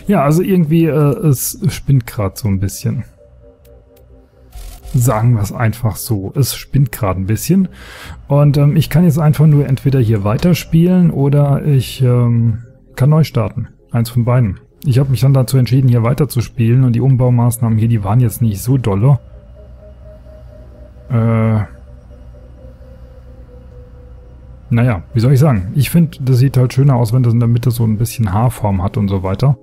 Ja, also irgendwie, es spinnt gerade so ein bisschen. Sagen wir es einfach so. Es spinnt gerade ein bisschen. Und ich kann jetzt einfach nur entweder hier weiterspielen oder ich kann neu starten. Eins von beiden. Ich habe mich dann dazu entschieden, hier weiter zu spielen und die Umbaumaßnahmen hier, die waren jetzt nicht so dolle. Naja, wie soll ich sagen? Ich finde, das sieht halt schöner aus, wenn das in der Mitte so ein bisschen Haarform hat und so weiter.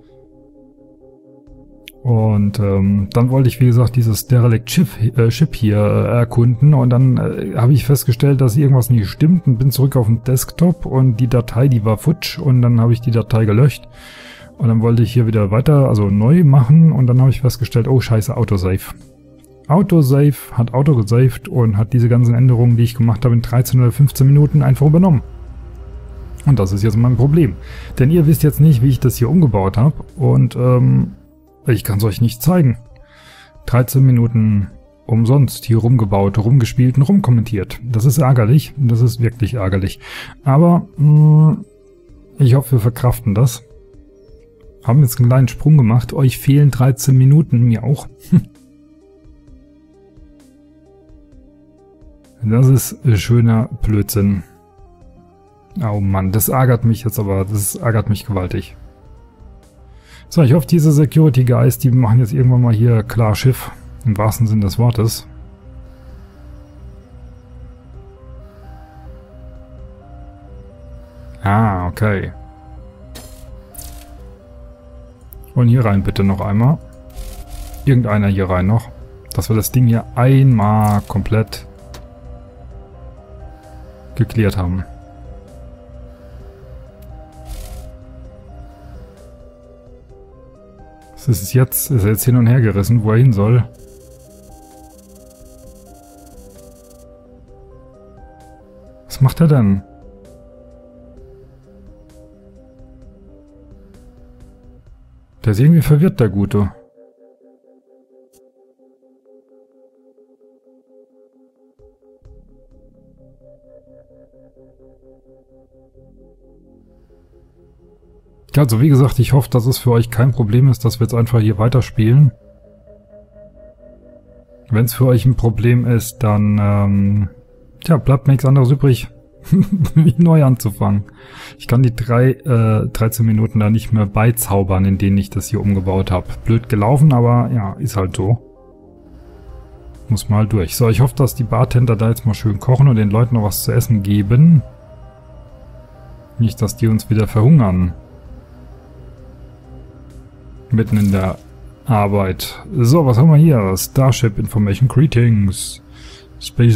Und dann wollte ich, wie gesagt, dieses Derelict Ship hier erkunden und dann habe ich festgestellt, dass irgendwas nicht stimmt und bin zurück auf den Desktop und die Datei, die war futsch und dann habe ich die Datei gelöscht und dann wollte ich hier wieder weiter, also neu machen und dann habe ich festgestellt, oh scheiße, Autosave. Autosave hat autogesaved und hat diese ganzen Änderungen, die ich gemacht habe, in 13 oder 15 Minuten einfach übernommen. Und das ist jetzt mein Problem. Denn ihr wisst jetzt nicht, wie ich das hier umgebaut habe und ich kann es euch nicht zeigen. 13 Minuten umsonst hier rumgebaut, rumgespielt und rumkommentiert. Das ist ärgerlich. Das ist wirklich ärgerlich. Aber ich hoffe, wir verkraften das. Haben jetzt einen kleinen Sprung gemacht. Euch fehlen 13 Minuten, mir auch. Das ist schöner Blödsinn. Oh Mann, das ärgert mich jetzt aber. Das ärgert mich gewaltig. So, ich hoffe, diese Security Guys, die machen jetzt irgendwann mal hier klar Schiff. Im wahrsten Sinne des Wortes. Ah, okay. Und hier rein bitte noch einmal. Irgendeiner hier rein noch. Dass wir das Ding hier einmal komplett geklärt haben. Was ist es jetzt? Ist er jetzt hin und her gerissen, wo er hin soll? Was macht er denn? Der ist irgendwie verwirrt, der Gute. Ja, also wie gesagt, ich hoffe, dass es für euch kein Problem ist, dass wir jetzt einfach hier weiterspielen. Wenn es für euch ein Problem ist, dann tja, bleibt mir nichts anderes übrig, wie neu anzufangen. Ich kann die 13 Minuten da nicht mehr beizaubern, in denen ich das hier umgebaut habe. Blöd gelaufen, aber ja, ist halt so. Muss mal durch. So, ich hoffe, dass die Bartender da jetzt mal schön kochen und den Leuten noch was zu essen geben. Nicht, dass die uns wieder verhungern. Mitten in der Arbeit. So, was haben wir hier? Starship Information Greetings. Space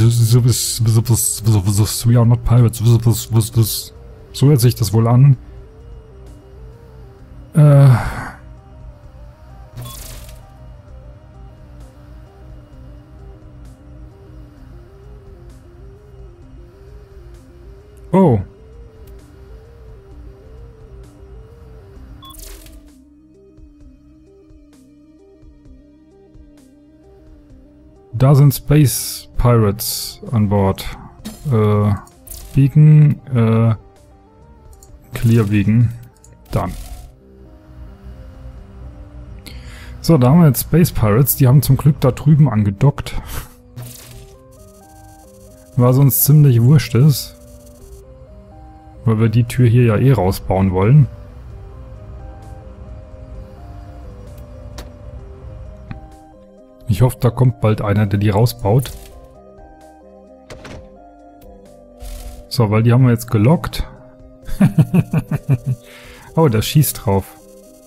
we are not pirates. So hört sich das wohl an. Oh. Da sind Space Pirates an Bord. Beacon, Clear Beacon. Dann. So, da haben wir jetzt Space Pirates. Die haben zum Glück da drüben angedockt. Was uns ziemlich wurscht ist. Weil wir die Tür hier ja eh rausbauen wollen. Ich hoffe, da kommt bald einer, der die rausbaut. So, weil die haben wir jetzt gelockt. Oh, der schießt drauf.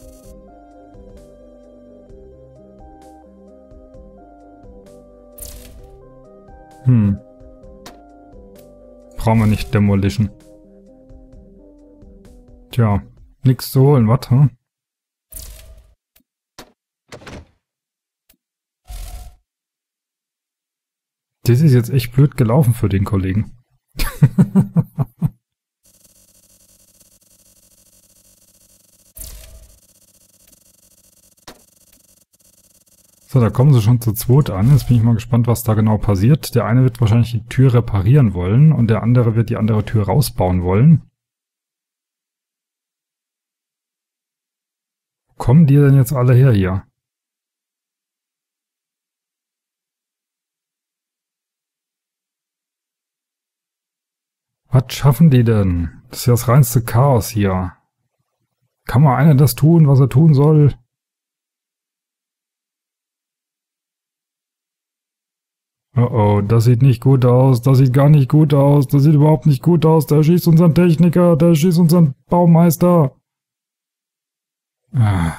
Brauchen wir nicht Demolition. Tja, nichts zu holen, was? Hm? Das ist jetzt echt blöd gelaufen für den Kollegen. So, da kommen sie schon zu zweit an. Jetzt bin ich mal gespannt, was da genau passiert. Der eine wird wahrscheinlich die Tür reparieren wollen und der andere wird die andere Tür rausbauen wollen. Wo kommen die denn jetzt alle her hier? Was schaffen die denn? Das ist ja das reinste Chaos hier. Kann mal einer das tun, was er tun soll? Oh, das sieht nicht gut aus. Das sieht gar nicht gut aus. Das sieht überhaupt nicht gut aus. Da schießt unseren Techniker. Da schießt unseren Baumeister. Ah.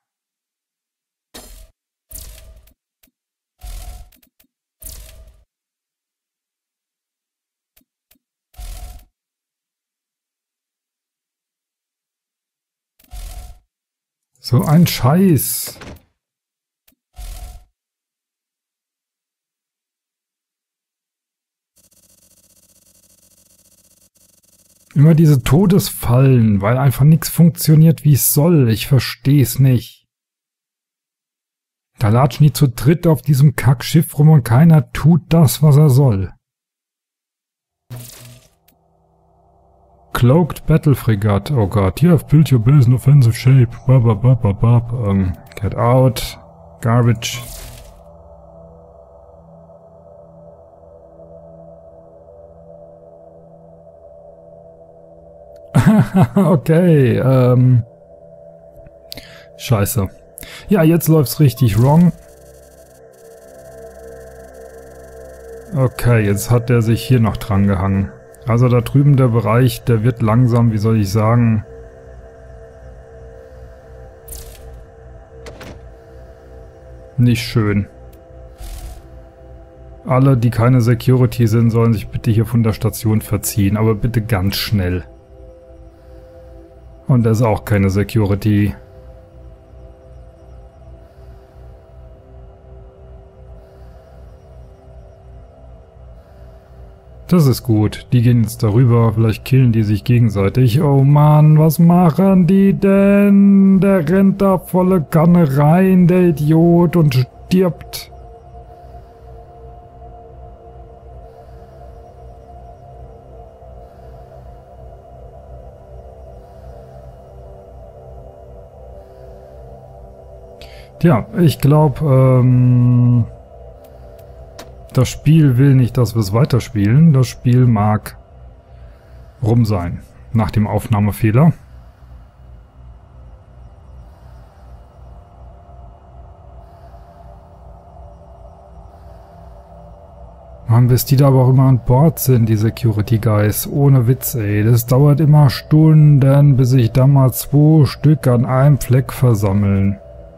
So ein Scheiß. Immer diese Todesfallen, weil einfach nichts funktioniert, wie es soll. Ich versteh's nicht. Da latschen die zu dritt auf diesem Kackschiff rum und keiner tut das, was er soll. Cloaked Battle Frigate. Oh Gott, you have built your base in offensive shape. Get out. Garbage. Okay, Scheiße. Ja, jetzt läuft's richtig wrong. Okay, jetzt hat er sich hier noch dran gehangen. Also da drüben der Bereich, der wird langsam, wie soll ich sagen... nicht schön. Alle, die keine Security sind, sollen sich bitte hier von der Station verziehen, aber bitte ganz schnell. Und das ist auch keine Security. Das ist gut. Die gehen jetzt darüber. Vielleicht killen die sich gegenseitig. Oh Mann, was machen die denn? Der rennt da volle Kanne rein, der Idiot, und stirbt. Tja, ich glaube, das Spiel will nicht, dass wir es weiterspielen. Das Spiel mag rum sein. Nach dem Aufnahmefehler. Mann, bis die da aber auch immer an Bord sind, die Security Guys. Ohne Witz, ey. Das dauert immer Stunden, bis sich da mal 2 Stück an einem Fleck versammeln.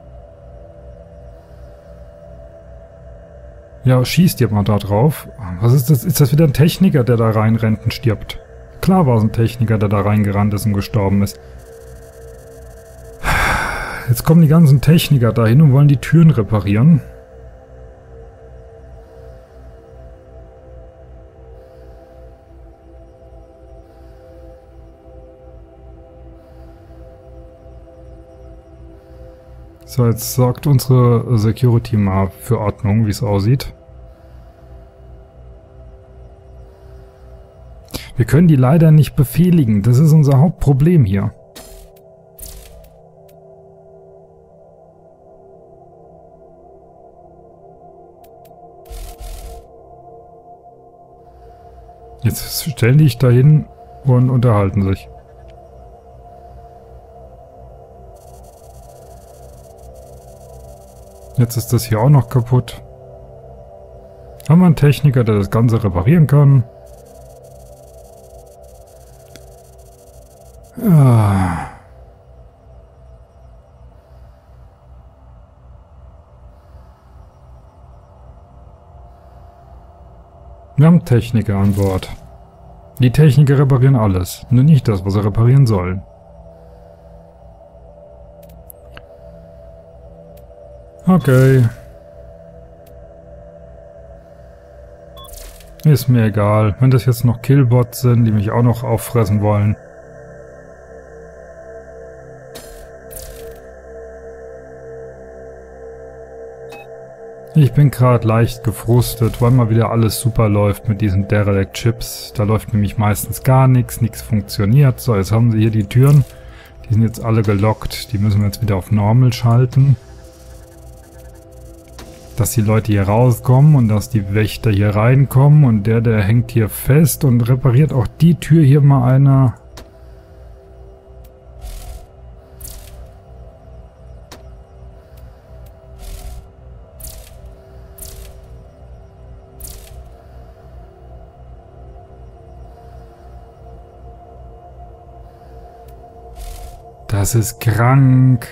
Ja, schießt ihr mal da drauf. Was ist das? Ist das wieder ein Techniker, der da reinrennt und stirbt? Klar war es ein Techniker, der da reingerannt ist und gestorben ist. Jetzt kommen die ganzen Techniker dahin und wollen die Türen reparieren. So, jetzt sorgt unsere Security mal für Ordnung, wie es aussieht. Wir können die leider nicht befehligen. Das ist unser Hauptproblem hier. Jetzt stellen die sich dahin und unterhalten sich. Jetzt ist das hier auch noch kaputt. Haben wir einen Techniker, der das Ganze reparieren kann? Ah. Wir haben Techniker an Bord. Die Techniker reparieren alles, nur nicht das, was sie reparieren sollen. Okay. Ist mir egal. Wenn das jetzt noch Killbots sind, die mich auch noch auffressen wollen. Ich bin gerade leicht gefrustet, weil mal wieder alles super läuft mit diesen Derelict Chips. Da läuft nämlich meistens gar nichts, nichts funktioniert. So, jetzt haben sie hier die Türen. Die sind jetzt alle gelockt. Die müssen wir jetzt wieder auf Normal schalten. Dass die Leute hier rauskommen und dass die Wächter hier reinkommen. Und der hängt hier fest und repariert auch die Tür hier mal einer. Das ist krank.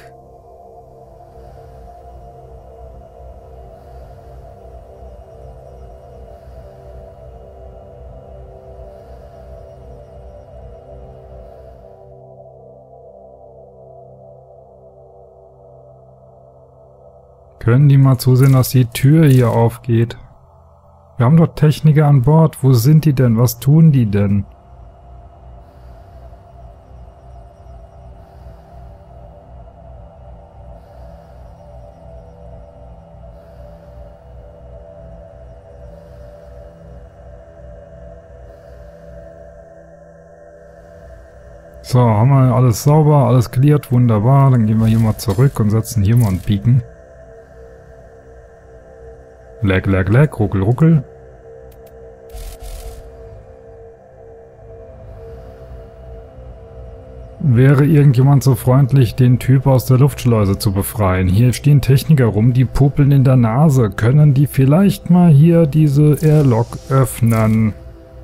Können die mal zusehen, dass die Tür hier aufgeht? Wir haben doch Techniker an Bord. Wo sind die denn? Was tun die denn? So, haben wir alles sauber, alles cleared, wunderbar. Dann gehen wir hier mal zurück und setzen hier mal einen Beacon. Lag, lag, lag, ruckel, ruckel. Wäre irgendjemand so freundlich, den Typ aus der Luftschleuse zu befreien? Hier stehen Techniker rum, die popeln in der Nase. Können die vielleicht mal hier diese Airlock öffnen?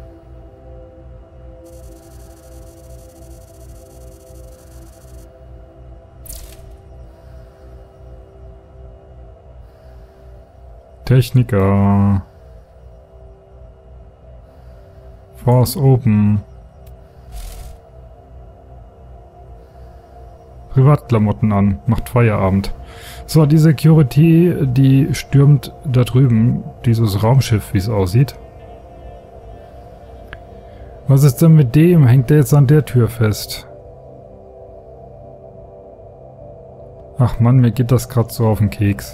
Techniker. Force Open. Privatklamotten an. Macht Feierabend. So, die Security, die stürmt da drüben dieses Raumschiff, wie es aussieht. Was ist denn mit dem? Hängt der jetzt an der Tür fest? Ach Mann, mir geht das gerade so auf den Keks.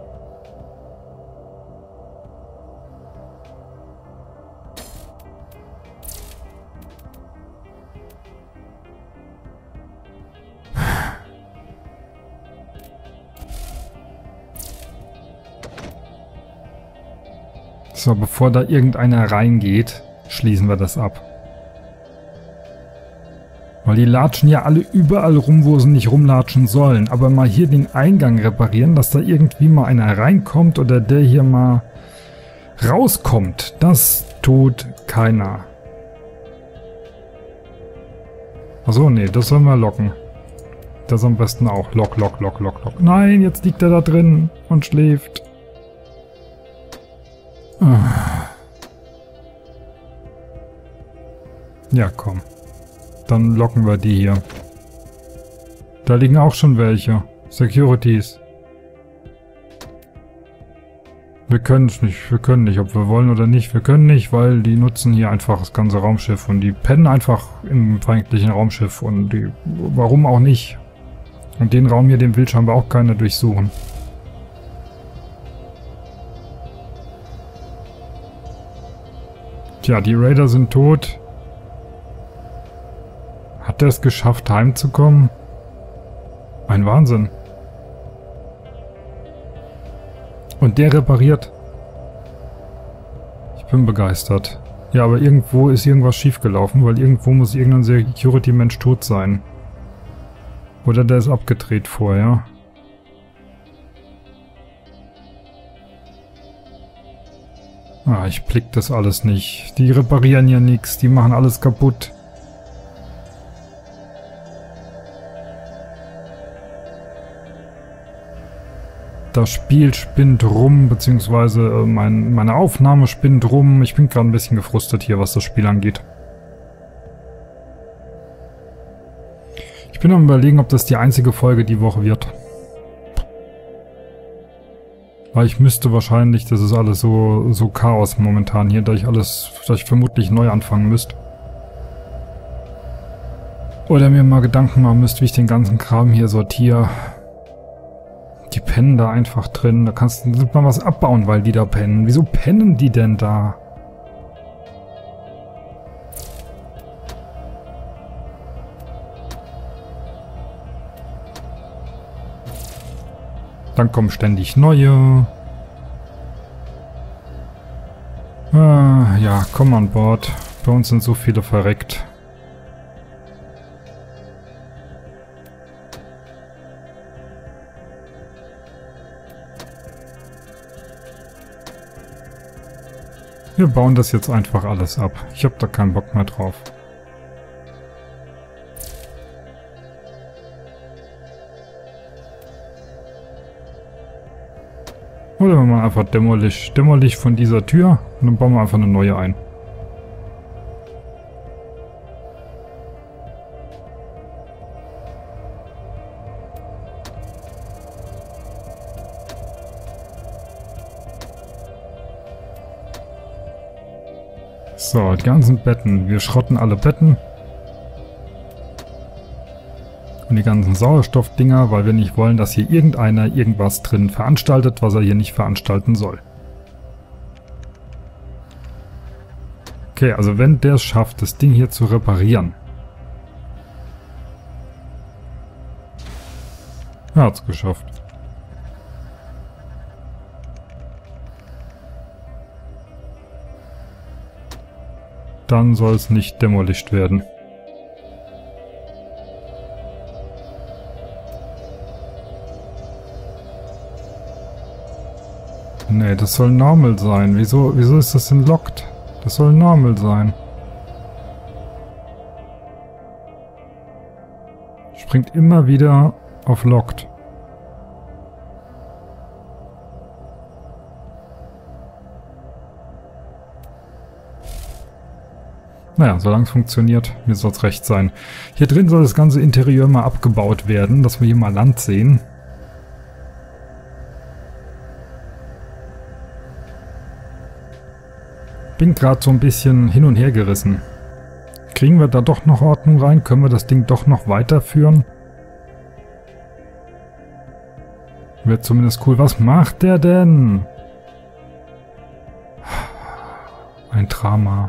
So, bevor da irgendeiner reingeht, schließen wir das ab. Weil die latschen ja alle überall rum, wo sie nicht rumlatschen sollen. Aber mal hier den Eingang reparieren, dass da irgendwie mal einer reinkommt oder der hier mal rauskommt. Das tut keiner. Achso, nee, das sollen wir locken. Das am besten auch. Lock, lock, lock, lock, lock. Nein, jetzt liegt er da drin und schläft. Ja, komm. Dann locken wir die hier. Da liegen auch schon welche. Securities. Wir können es nicht. Wir können nicht, ob wir wollen oder nicht. Wir können nicht, weil die nutzen hier einfach das ganze Raumschiff und die pennen einfach im feindlichen Raumschiff und die, warum auch nicht. Und den Raum hier, den will scheinbar auch keiner durchsuchen. Tja, die Raider sind tot. Hat er es geschafft, heimzukommen? Ein Wahnsinn. Und der repariert. Ich bin begeistert. Ja, aber irgendwo ist irgendwas schiefgelaufen, weil irgendwo muss irgendein Security-Mensch tot sein. Oder der ist abgedreht vorher. Ah, ich blick das alles nicht. Die reparieren ja nichts, die machen alles kaputt. Das Spiel spinnt rum, beziehungsweise meine Aufnahme spinnt rum. Ich bin gerade ein bisschen gefrustet hier, was das Spiel angeht. Ich bin am Überlegen, ob das die einzige Folge die Woche wird. Weil ich müsste wahrscheinlich, das ist alles so Chaos momentan hier, da ich vermutlich neu anfangen müsste. Oder mir mal Gedanken machen müsste, wie ich den ganzen Kram hier sortiere. Die pennen da einfach drin, da kannst du mal was abbauen, weil die da pennen. Wieso pennen die denn da? Dann kommen ständig neue. Ja, komm an Bord. Bei uns sind so viele verreckt. Wir bauen das jetzt einfach alles ab. Ich habe da keinen Bock mehr drauf. Oder wir machen einfach Demolish von dieser Tür und dann bauen wir einfach eine neue ein. So, die ganzen Betten. Wir schrotten alle Betten. Und die ganzen Sauerstoffdinger, weil wir nicht wollen, dass hier irgendeiner irgendwas drin veranstaltet, was er hier nicht veranstalten soll. Okay, also wenn der es schafft, das Ding hier zu reparieren. Er hat es geschafft. Dann soll es nicht demolished werden. Nee, das soll normal sein. Wieso ist das denn locked? Das soll normal sein. Springt immer wieder auf locked. Naja, solange es funktioniert, mir soll es recht sein. Hier drin soll das ganze Interieur mal abgebaut werden, dass wir hier mal Land sehen. Bin gerade so ein bisschen hin und her gerissen. Kriegen wir da doch noch Ordnung rein? Können wir das Ding doch noch weiterführen? Wäre zumindest cool. Was macht der denn? Ein Drama.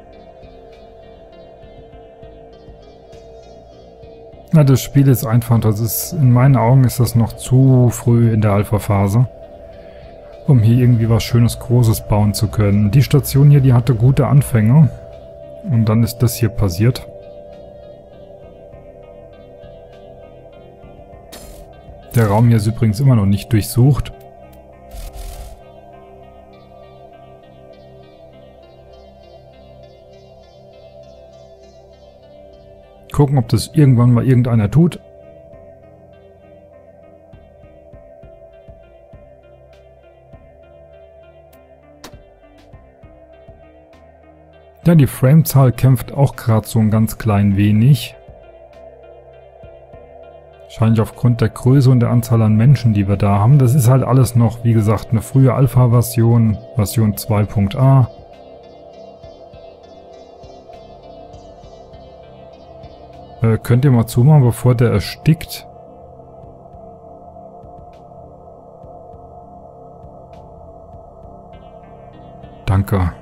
Na, das Spiel ist einfach, in meinen Augen ist das noch zu früh in der Alpha-Phase, um hier irgendwie was Schönes, Großes bauen zu können. Die Station hier, die hatte gute Anfänge. Und dann ist das hier passiert. Der Raum hier ist übrigens immer noch nicht durchsucht. Gucken, ob das irgendwann mal irgendeiner tut. Ja, die Framezahl kämpft auch gerade so ein ganz klein wenig. Wahrscheinlich aufgrund der Größe und der Anzahl an Menschen, die wir da haben. Das ist halt alles noch, wie gesagt, eine frühe Alpha-Version, Version 2.a. Könnt ihr mal zumachen, bevor der erstickt? Danke.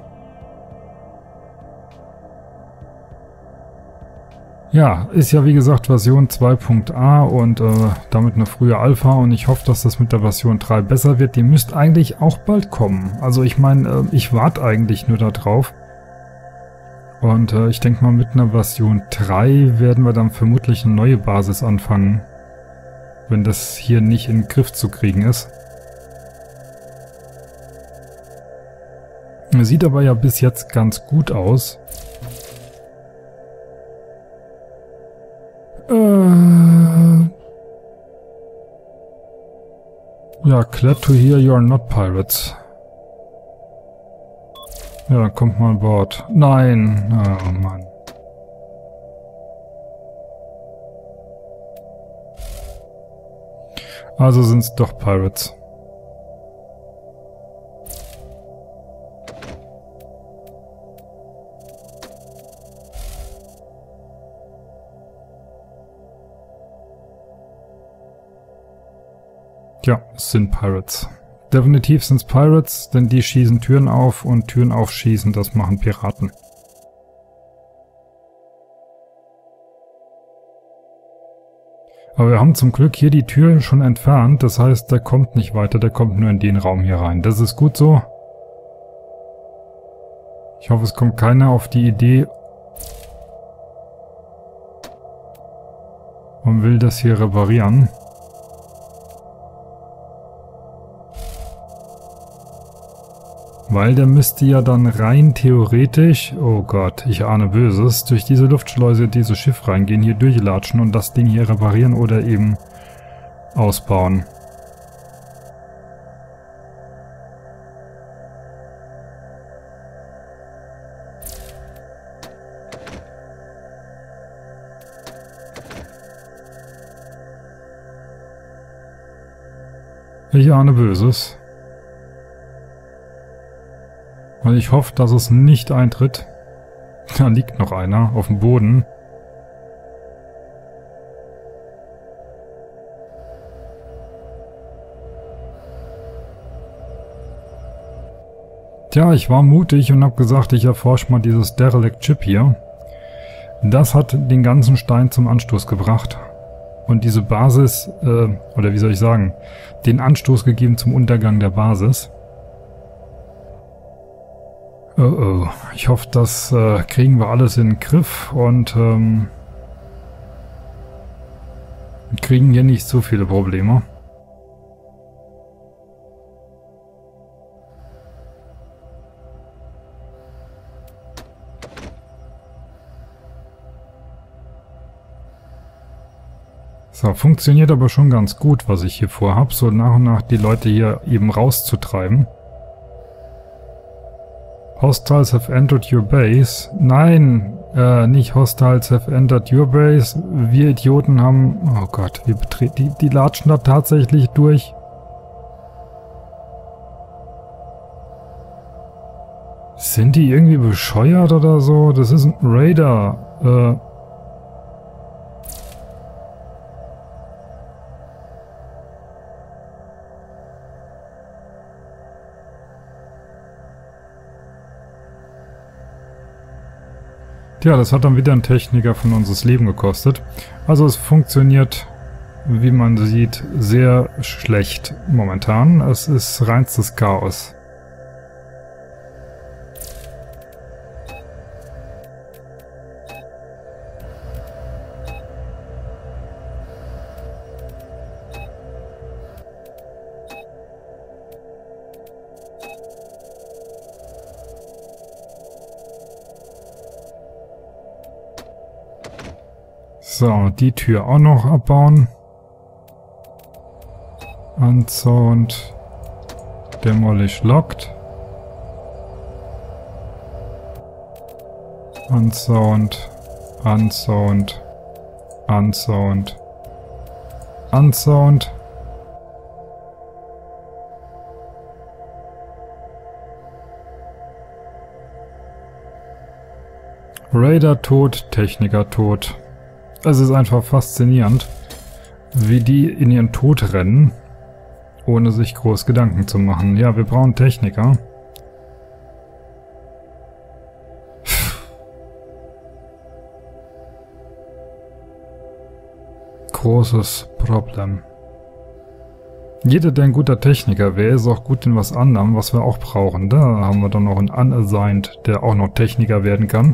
Ja, ist ja wie gesagt Version 2.a und damit eine frühe Alpha und ich hoffe, dass das mit der Version 3 besser wird. Die müsste eigentlich auch bald kommen. Also ich meine, ich warte eigentlich nur darauf. Und ich denke mal, mit einer Version 3 werden wir dann vermutlich eine neue Basis anfangen. Wenn das hier nicht in den Griff zu kriegen ist. Sieht aber ja bis jetzt ganz gut aus. Ja, glad to hear you are not pirates. Ja, dann kommt mal an Bord. Nein! Oh Mann. Also sind es doch Pirates. Ja, es sind Pirates. Definitiv sind es Pirates, denn die schießen Türen auf und Türen aufschießen, das machen Piraten. Aber wir haben zum Glück hier die Tür schon entfernt. Das heißt, der kommt nicht weiter, der kommt nur in den Raum hier rein. Das ist gut so. Ich hoffe, es kommt keiner auf die Idee und will das hier reparieren. Weil der müsste ja dann rein theoretisch, oh Gott, ich ahne Böses, durch diese Luftschleuse in dieses Schiff reingehen, hier durchlatschen und das Ding hier reparieren oder eben ausbauen. Ich ahne Böses. Und ich hoffe, dass es nicht eintritt. Da liegt noch einer auf dem Boden. Tja, ich war mutig und habe gesagt, ich erforsche mal dieses Derelict Ship hier. Das hat den ganzen Stein zum Anstoß gebracht. Und diese Basis, oder wie soll ich sagen, den Anstoß gegeben zum Untergang der Basis. Oh, ich hoffe, das kriegen wir alles in den Griff und kriegen hier nicht so viele Probleme. So, funktioniert aber schon ganz gut, was ich hier vorhabe, so nach und nach die Leute hier eben rauszutreiben. Hostiles have entered your base. Nein, nicht Hostiles have entered your base. Wir Idioten haben... Oh Gott, wir betreten... Die latschen da tatsächlich durch. Sind die irgendwie bescheuert oder so? Das ist ein Raider. Tja, das hat dann wieder ein Techniker von uns das Leben gekostet. Also es funktioniert, wie man sieht, sehr schlecht momentan. Es ist reinstes Chaos. So, die Tür auch noch abbauen. Unzoned. Demolish locked. Unzoned. Unzoned. Unzoned. Unzoned. Raider tot, Techniker tot. Es ist einfach faszinierend, wie die in ihren Tod rennen, ohne sich groß Gedanken zu machen. Ja, wir brauchen Techniker. Großes Problem. Jeder, der ein guter Techniker wäre, ist auch gut in was anderem, was wir auch brauchen. Da haben wir dann noch einen Unassigned, der auch noch Techniker werden kann.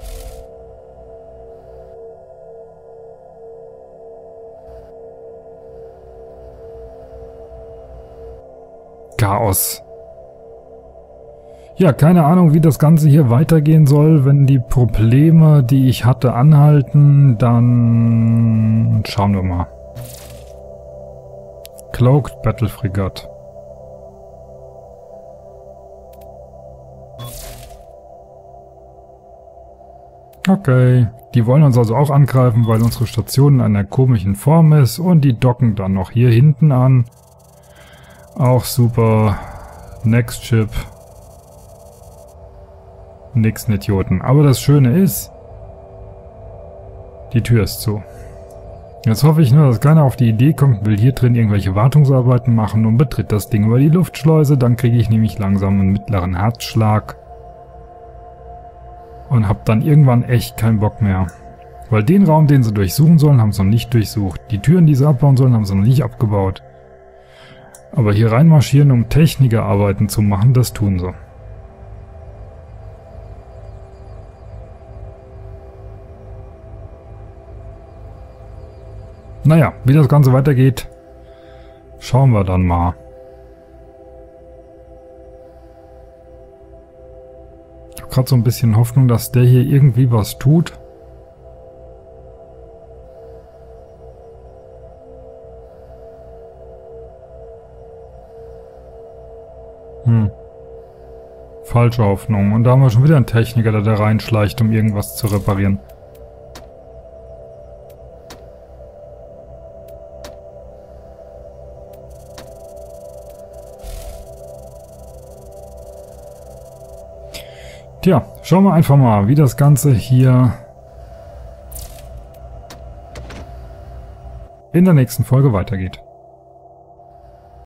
Chaos. Ja, keine Ahnung, wie das Ganze hier weitergehen soll. Wenn die Probleme, die ich hatte, anhalten, dann schauen wir mal. Cloaked Battle Frigate. Okay, die wollen uns also auch angreifen, weil unsere Station in einer komischen Form ist und die docken dann noch hier hinten an. Auch super. Next Ship. Nix, Idioten. Aber das Schöne ist, die Tür ist zu. Jetzt hoffe ich nur, dass keiner auf die Idee kommt, will hier drin irgendwelche Wartungsarbeiten machen und betritt das Ding über die Luftschleuse. Dann kriege ich nämlich langsam einen mittleren Herzschlag. Und hab dann irgendwann echt keinen Bock mehr. Weil den Raum, den sie durchsuchen sollen, haben sie noch nicht durchsucht. Die Türen, die sie abbauen sollen, haben sie noch nicht abgebaut. Aber hier reinmarschieren, um Technikerarbeiten zu machen, das tun sie. Naja, wie das Ganze weitergeht, schauen wir dann mal. Ich habe gerade so ein bisschen Hoffnung, dass der hier irgendwie was tut. Falsche Hoffnung. Und da haben wir schon wieder einen Techniker, der da reinschleicht, um irgendwas zu reparieren. Tja, schauen wir einfach mal, wie das Ganze hier in der nächsten Folge weitergeht.